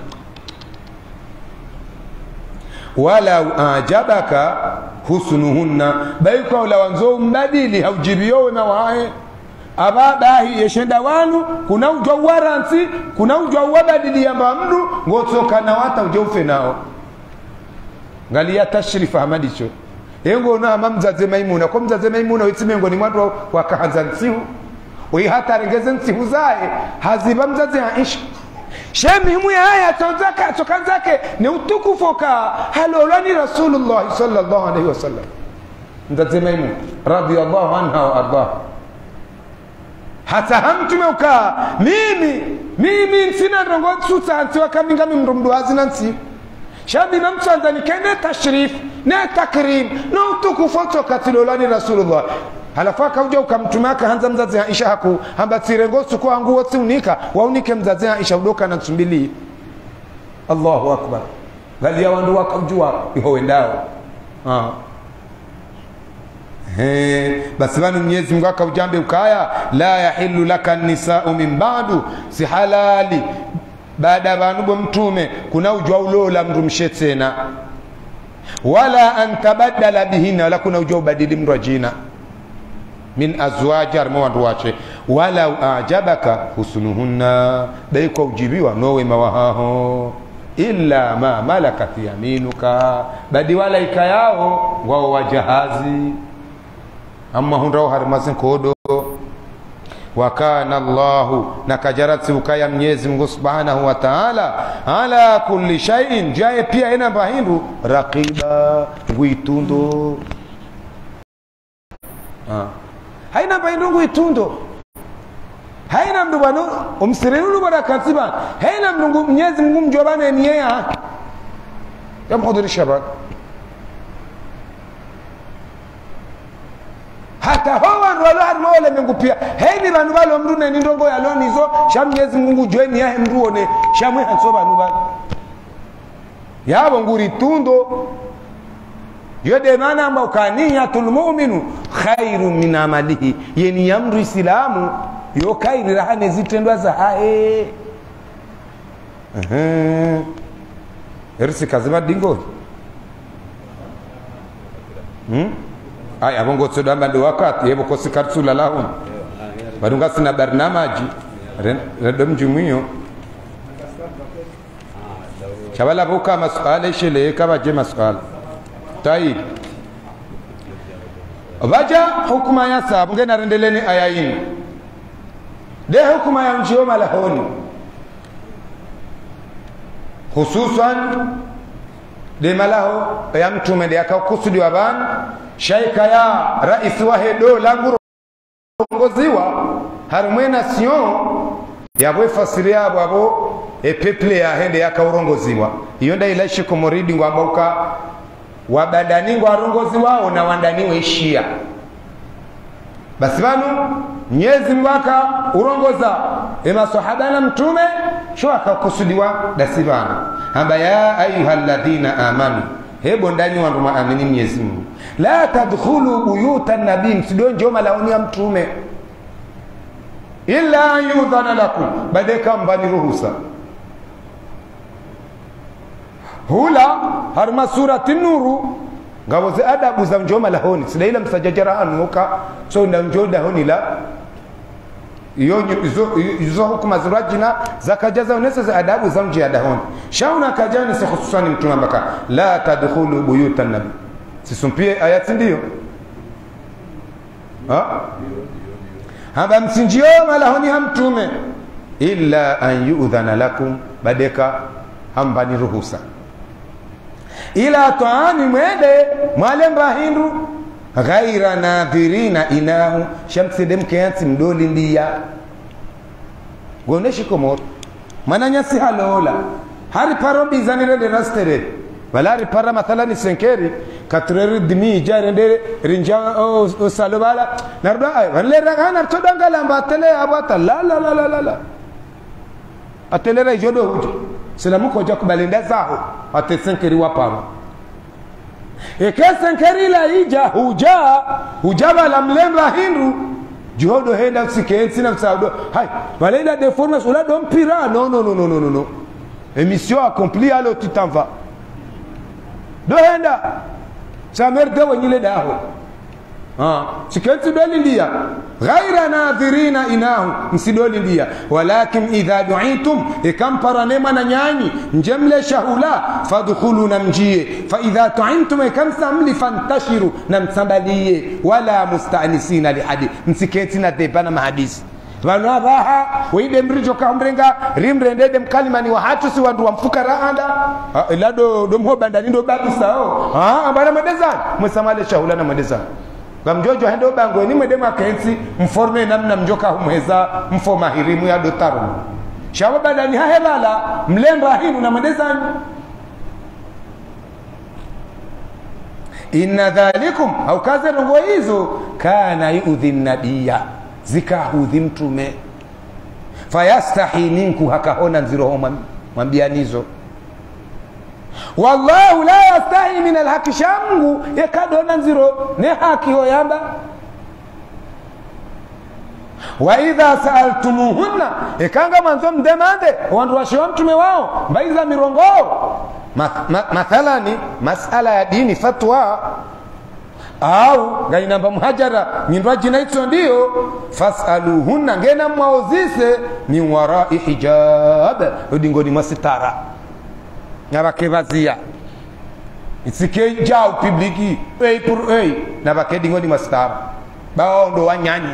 wala ajabaka husnuhunna baika wala wanzo mbadili haujibiyowe na wae ababahi yeshenda wanu kuna ujawaransi kuna ujawabadili yamba mdu ngotoka na wata ujaufe nao ngalia tashrifa hamadicho yengo na mamzaze maimuna kwa mzaze maimuna witimengo ni mwandu wakahanza nsihu oi hata rengeze nsihu zae haziba mzaze Aisha shemihimu ya haya tokanzake ni utukufoka halolani Rasulullah sallallahu alaihi wasallam mzaze maimuna radiyallahu anha wa arda hata hamtume uka mimi sina rongo tsuta antiwa kaminga mimrumdu hazina nsihu shabi na mtsanza nikende tashrif na takrim na utukufoto katilolani Rasulullah halafaka uja ukamtumaka hanza mzazi Aisha haku hamba tsirengosu kwa angu wote unika waunike mzazi Aisha udoka na tsumbili Allahu akbar galia wandu wakujua ihoendao basi banu Mwenyezi Mungu akaujambe ukaya la yahillu laka nisa'u min ba'du si halali baada banubo mtume kuna ujwa ulola mrumshe tena wala antabadala bihina wala kuna ujwa ubadili mrajina min azwaji armwandu wache wala ajabaka husnuhunna daiko ujibiwa nowe mawahaho illa ma malakat yaminuka badi wala ikayao wao wajahazi amma hunrao harmasin kodo wakana Allahu nakajarati ukaya Mwenyezi Mungu Subhanahu wa Ta'ala ala kulli shay'in jaye pia ina bahindu raqiba nguitundo haina bahindu nguitundo haina mdu bano umsirinu barakatiba haina mdu Mwenyezi Mungu mjobane niye ya mhudhuri shabak hata hawa walo harmole mengu pia heini banu balo mrune ni ndongo ya lonizo sha Mwenyezi Mungu joeni ya mruone shamwe hanso banu balo yabo nguri tundo yode maana amba ukaniyatul mu'minu khairu min amalihi yeni yamru islamu yo kairi rahane zitendwa za hae erisi kazima dingo ay abongo tsoda mbando wakati yebo kosikartsula lahum badunga sina barnamaji redom jumuiyo shabala buka mas'ala shele kama je mas'ala tayib waja hukuma ya sabu ngena rendeleni aya hii de hukuma ya njio malahoni hususan de malaho ya mtume de akakusudi wa bana shaika ya rais wa hedo langu rongoziwa harumwena sion yabwe fasiria babo epeple ya hende yakaurongoziwa iyo nda ilaishi komoridi ngwambauka wabadani ngwarongoziwa na wandani weishia basi banu Mwenyezi mwaka urongoza masahaba na mtume sho akakusudiwa dasibana hamba ya ayyuhalladhina amanu hebo ndani wandu maamini Mwenyezi Mungu la tadkhulu buyuta nabii msidonje malaoni ya mtume illa an yudhana lakum, badeka mbani ruhusa. Hula harma surati Nuru ngabo za adabu za njoma lahoni sidaila msajajara anuka so na njoda honi la izo hukuma zirajina zakajaza unesa za adabu za njia honi shauna kajani si khususani mtume mbaka la tadkhulu buyutan nabi sisumpie ayati ndiyo haba msinjio malahoni hamtume illa an yu'dhana lakum, badeka hambani ruhusa ila taani mwede mwalemba hindu ghaira nadhirina inahu shamsi demke yansi mdoli ndiya goneshi komoro mananyasi halola hari parobi zanirede rastere walari para mathalani senkeri katreri dimi jarende rinja o salobala nardo ay wanlera kana todangala mbatele abata la la la la la atelera jodo hujo selamu koja kubalenda zaho ate senkeri waparo eke senkeri la ija huja bala mlemba hindu jodo henda usikensi na usaudo hai balenda de formes ula dom pira no émission accomplie alors tu t'en vas do henda sa merde wanyile daho sikensi doli ndia ghaira nadhirina inahu msidoli ndia walakin idha du'itum ikampara nema na nyanyi njemle shahula fadkhulu namjie fa idha tu'intum ikamsamli fantashiru namsambalie wala musta'nisina lihadi msiketi na debana mahadisi wanabaha weide mrijo kaumrenga rimrendede mkalimani wa hatu si wandu wa mfukara anda ilado domho bandani ndo babu sao ambana madezani msamale shahula na madezani gamjojo hendo bango ni mwedema kensi mforme namna mjoka humweza mfoma hirimu ya dotaru shawabada ni hahelala mlemba hinu na madezani inna dhalikum au kaze rongo hizo kana yuudhi nabiya zikahudhi mtume fayastahi minku hakahona nziroho mwambianizo wallahu la yastahi min alhaqi shamgu yakadona nziro ne haki hoyamba wa idha sa'altumuhunna ikanga manzo mdemande wandu washiwa mtume wao mbaiza mirongo mathalani masala ya dini fatwa au gainamba muhajara nyindwa jinaitso ndio fasaluhunna ngena mwaozise min wara'i hijab udingoni masitara nabakebazia isike jao publiki pour nabakedingoni masitara bao ndo wanyanyi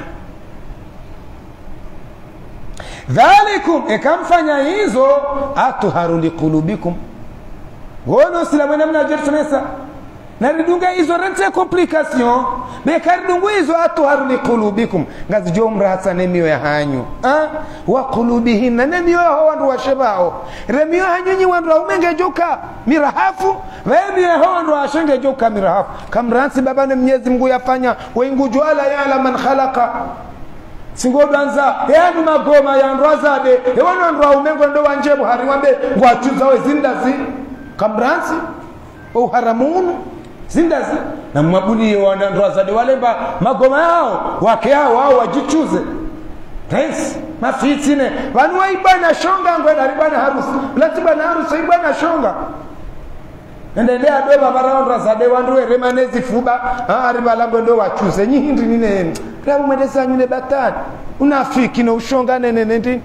dhalikum ikamfanya hizo atuharu liqulubikum wono silamu namna jertunesa naridunga hizo rente complication bekaridungu hizo atuharu liqulubikum ngazijo mrasa nemiyo ya hanyu wa qulubihin nemiyo ya wandu washebao remiyo hanyunyi wandu umenge joka mirahafu remiyo ya wandu washenge joka mirahafu kamransi babane Mwenyezi Mungu yafanya wengu jwala yala man khalaqa singodanza yanu magoma ya ndwazade yanu ndwa umengo ndo wanjebu hariwambe ngwachuza we zindazi kamransi o haramunu zindazi na mwabuni wana ndwazade walemba magoma yao wake hao wao wajichuze thanks mafitine wanu waibana shonga ngwena ribana harusi latibana harusi ibana shonga endelea doba barandra zade wandu remanezi fuba ribalango ndo wachuze nyindi nine rabu medesa nyine batani unafiki no ushonga nene ndi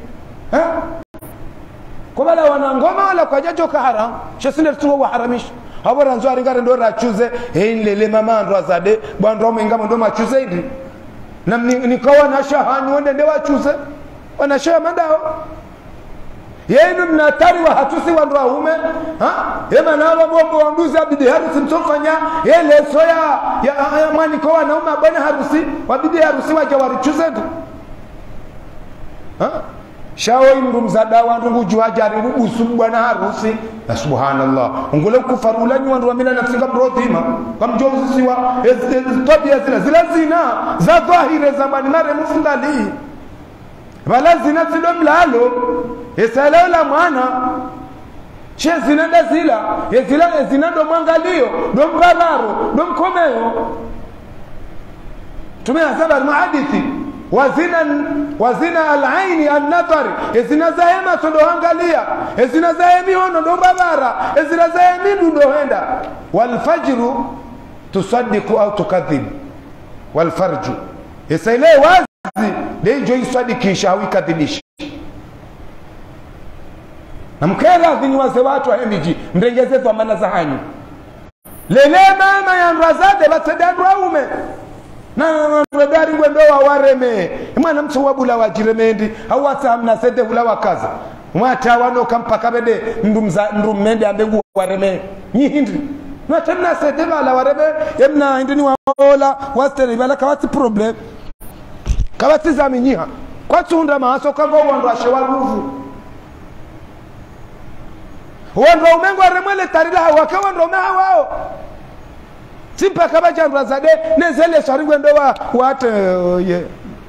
kubala wana ngoma wala kwa jajo kahara shesinde tuwa waharamisha habara nzwari ngare ndo rachuze lele mama ndo zade bwandro mengamo ndo machuze ndi na nikawa na shahani wende ndo wachuze wana shahamandao yenu mnatari wa hatusi wandu wa ume ema nawa mwombo wanduzi abidi harusi mtofanya yele soya ya mwani kwa wanaume abane harusi wabidi harusi waja warichuzetu shawo imrumzada wandu ngujuhajari ngubusu wana harusi na subhanallah ungule kufarulani wandu wa mina nafsinga mrodhima kwa mjozi siwa tabia zila zina za dhahire zamani nare mufundali wala zina zido mlalo esala la mwana che zina da zila zina do mwangalio do mbararo do mkomeo tumehasaba mahadithi wazina al-aini an-nadhari ezina zahema ndo angalia ezina zahemi hono ndo babara ezina zahemi ndo henda wal fajru tusaddiqu au tukadhib wal farju isaile wazi ndio isadikisha au ikadhibisha na mkera dhini wase watu wa miji mrengeze kwa maana za hanyu lele mama ya nrazade batedandwa ume na ndari ngwendo wa wareme mwana mtu wabula wajiremendi au hata amna sede ula wakaza mwata wano kampaka bede ndumende ambengu wareme nyihindi natemna sede bala wareme yemna indini waola wastere bala kawati problem kawati zaminyiha kwa tunda maaso kanga wando ashewaruvu wando umengo waremele tarila hawaka wando umehawao simpa kaba jandwa zade nezele sharingwe ndoa wate ye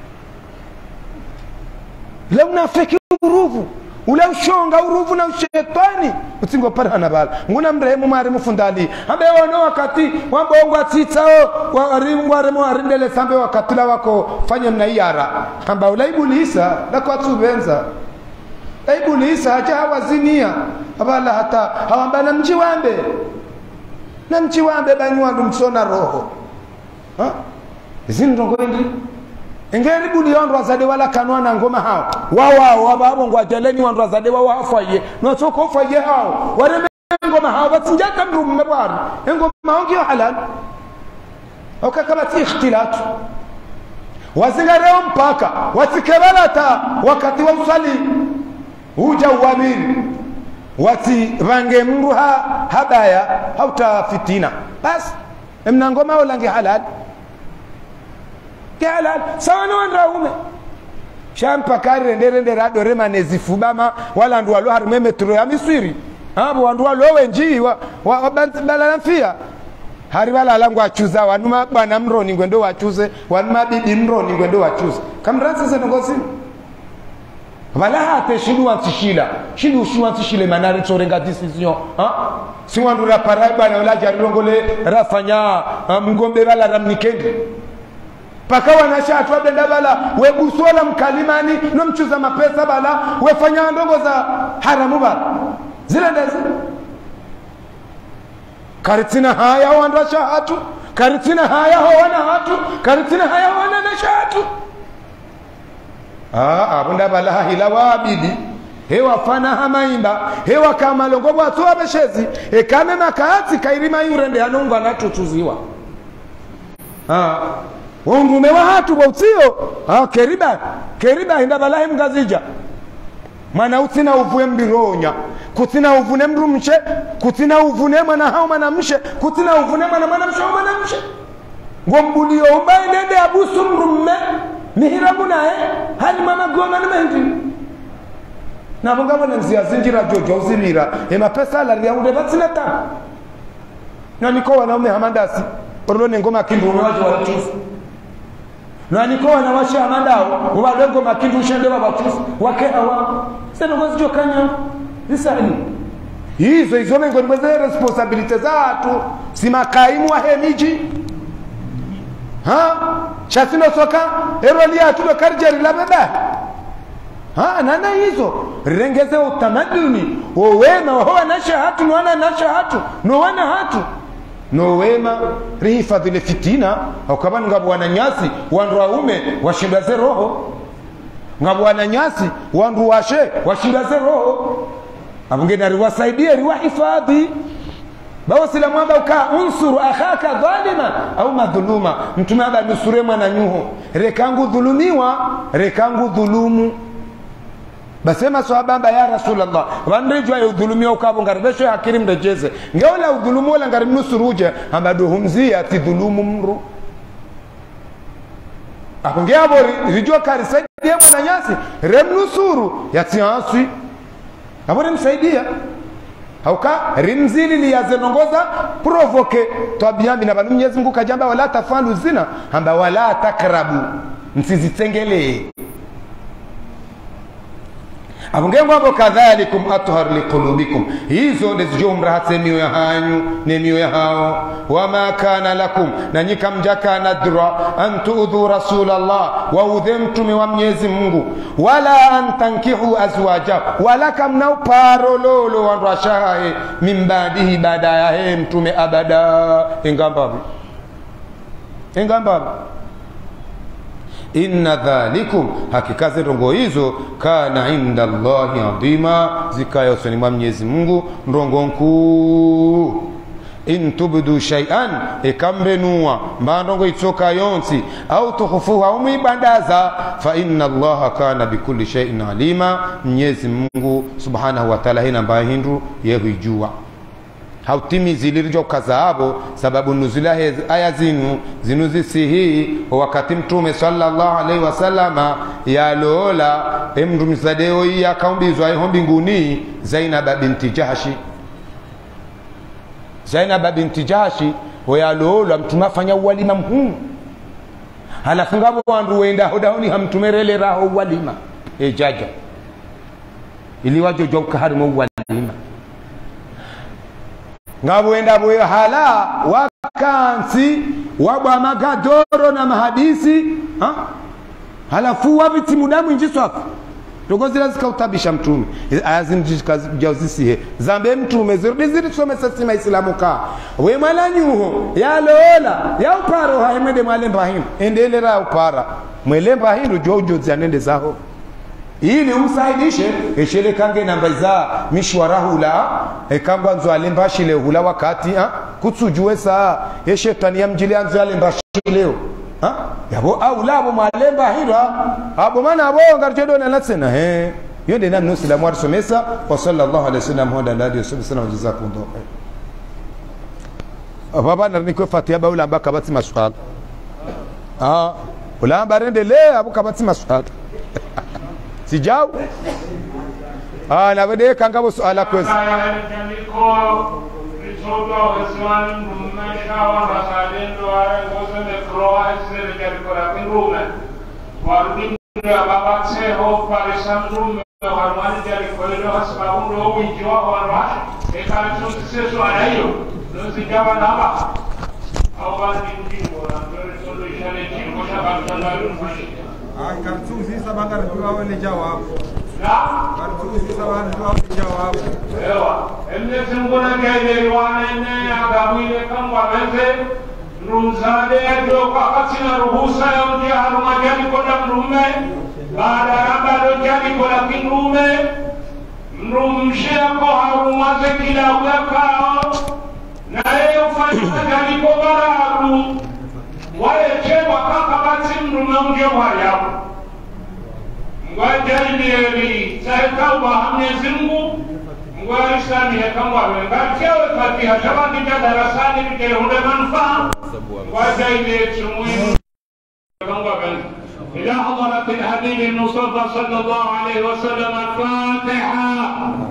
leo unafiki uruvu ule ushonga uruvu na ushetani utingo parana bala nguna mrehemu mari mufundali ambe wono wakati wambongo atitao warimwa remo arindele sambe wakatula wako fanya mna iyara amba ulaibulisa na kwa tubenza aibulisa acha hawazinia abala hata hawambana mji wambe na mchi wambe banywa ndumsona roho ha izinto ngoendi engeri buli ondwa zade wala kanwa na ngoma hao wao wababo ngwajeleni ondwa zade wao afaye no soko faye hao wareme ngoma hao batsinjaka mrum mebari ngoma ongi halal au kama ti ikhtilat wazingareo mpaka watikebalata wakati wa msali huja uamini wati range mruha habaya hauta fitina bas emna ngoma wala ngi halal halal sawana wandraume shampa kare ndere rado rema nezifubama wala ndu walo harime metro ya Misiri abo wandu walo wenji wa balanfia haribala langu achuza wanuma bwana mroni ngwendo wachuze wanuma bibi mroni ngwendo wachuze kamranse senongosi wala hata shilu antishila shilu shu antishile manari torenga decision si wandu la paraba na wala jarilongole rafanya mngombe bala ramnikendi paka wanasha atwa benda bala webusola mkalimani no mchuza mapesa bala wefanya ndongo za haramu bala zile ndezi karitina haya wandu shahatu karitina haya hawana hatu karitina haya wana na shahatu abunda bala hila wabidi hewa fana hamaimba hewa kama longo bwatu abeshezi ekame makati kairima yurende anonga natutuziwa wongume wa hatu wautio keriba hinda bala mgazija mana utina uvue mbironya kutina uvune mrumshe kutina uvune mana hao mana mshe kutina uvune mana mshe mana mshe ngombulio umbaye nende abusu mrumme mihirabu nae hali mama goma na mendi na bonga bona nzia zinjira jojo uzilira ema pesa la ya unde batina ta na niko wanaume hamandasi porone ngoma kindu waje watufu na niko wanawasha hamandao wadogo makindu ushende watufu wake hawa sasa ngozi jokanya zisani hizo mengo ni responsibility za watu si makaimu wa hemiji chasino soka erolia tulo karjeri la baba nana hizo rengeze utamaduni wema ho na shahatu no ana na shahatu no wana hatu no wema rihifadhi le fitina au kama ngabwana nyasi wandu waume washindaze roho ngabwana nyasi wandu washe washindaze roho abungena riwasaidie riwahifadhi bawo sila mwamba uka unsuru akhaka dhalima au madhuluma mtume aba nusure mwana nyuho rekangu dhulumiwa rekangu dhulumu basema sahaba ya Rasulullah wanrijwa yudhulumiwa ukabo ngarbesho akiri mrejeze ngaola udhulumu wala ngarimnusuruje ambado humzia ti dhulumu mru akongea bori rijwa karisaidia mwana nyasi remnusuru yatiaswi abore msaidia hauka rimzili liyazenongoza provoke twabiambi na Mwenyezi Mungu kajamba wala tafalu zina amba wala takrabu msizitengele abungengo abo kadhalikum athhar liqulubikum, hizo ndizo mrahatse mioyo ya hanyu ne mioyo ya hao. Wama kana lakum, na nyika mjaka nadra an tuudhu rasulallah, wa udhemtume wa Mwenyezi Mungu, wala an tankihu azwaja, wala kamnau parololo wanrashahe min badihi, baada ya mtume abada. Ingambabu inna dhalikum, hakika ndongo hizo, kana inda Allahi adhima, zikayo soni mwa Mwenyezi Mungu ndongo nkuu. In tubdu shay'an, ikambenua mbandongo itoka yonsi, au tukhfuha umibandaza, fa inna Allaha kana bikulli shay'in alima, Mwenyezi Mungu subhanahu wa ta'ala hina mbaye hindu yehuijua. Hautimizi lilijo kazaabo sababu nuzula aya zinu zisihi wakati mtume sallallahu alaihi wasallama ya lola mtumisadeo ya kaumbizwa iho mbinguni Zainab binti Jahshi ya lola mtumafanya walima mkuu, halafu ngabo wandu wenda hodaoni hamtumerele raho walima jaja ili wajojo kaharimu walima ngabwenda bwe hala wakansi wabwa magadoro na mahadisi halafu wabiti mudamu njiswafu togozira zikautabisha mtume azimjazisihe zambe mtume zirudi some sasima islamu ka we mala nyuho ya lola ya uparo haimede mwalemba hino endelera upara mwelemba hino jojo zanende zaho ili umsaidishe eshele kange namba za mishwara hula ekangwa nzo alemba shile hula wakati kutsujue saa eshetani ya mjili anzo alemba shileo yabo au labo malemba hira abo mana abo ngarjedo na latsena yonde na nusi la mwari somesa wa sallallahu alaihi wasallam wa alihi wasallam jazakumullahu khair. Baba na niko fatia ba ula mbaka bati maswala ula mbarende le abu kabati maswala sijau na bade kangabo swala kwezi kartuzi sabangar dua le jawab kartuzi sabangar dua le jawab ewa emne singona gaide wane ne agawile kangwa benze rumzade do katina ruhusa yonje haruma jani kola mrume baada raba do jani kola kinrume mrumshia ko haruma zekila wakao na leo fanya jani ko bararu wale chema kaka bati mrume unje wayabu ngwajalieli saikawa Mwenyezi Mungu ngwaisani kama wengachewe Fatiha tabandi darasani bikele hunde manufaa ngwajalieli tumuhimu kama ben ila hadarat alhabib al-mustafa sallallahu alayhi wa sallam al-Fatiha.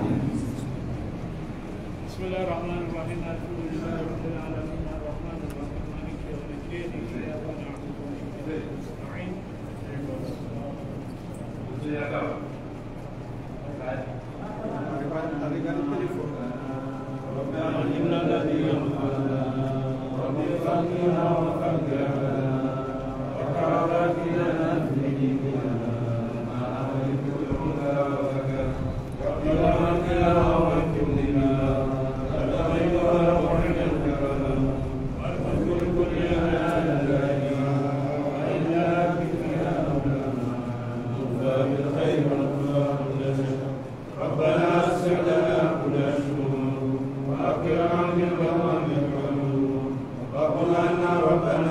Bismillahir rahmanir rahim. Alhamdulillahi rabbil alamin arrahmanir rahim maliki yawmiddin iyyaka na'budu wa iyyaka nasta'in. ربنا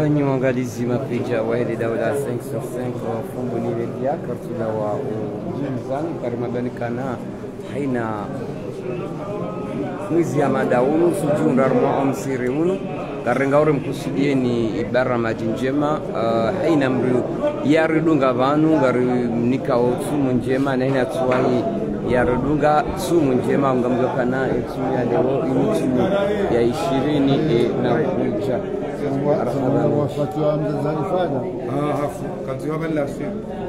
Enyi waangalizi mapicha wa hili daula 5/5 wafungu ni wedia kartula wa ujimzani karimabani kana haina mwizi ya madaunu sujundar muamsiri unu karengaure mkusudie ni ibara majinjema haina mru yaridunga vanu gari mnika otumu njema na haina tuwahi yaridunga tumu njema ungamgakana etumu ya leo inutumu ya 20 na kuja وفتوى من الزانفانة عفوا كان جوابا لا شيء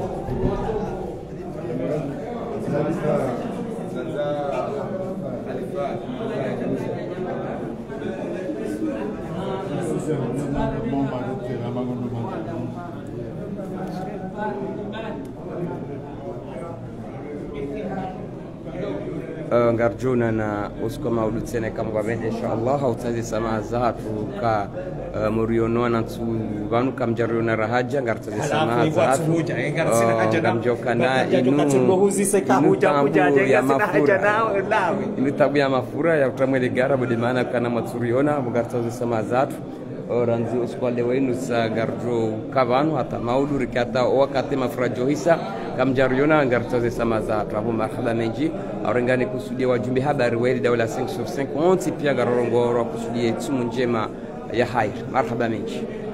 ngarjuna na usko maulud sene kam wabende inshallah hautazi sama zatu ka muriono na tu vanu kam jaruna rahaja ngartazi sama zatu ngamjokana inu tabu ya mafura ya utamwele gara budi maana kana maturiona ngartazi sama zatu ranzi usko lewenu sa garjo kavanu hata maudu rikata wakati mafura johisa kamjariona ngartaze sama za trabu marhaba menji aurengani kusudia wajumbe habari wa daula 5/5 onti pia garorongoro kusudia tumu njema ya hair marhaba menji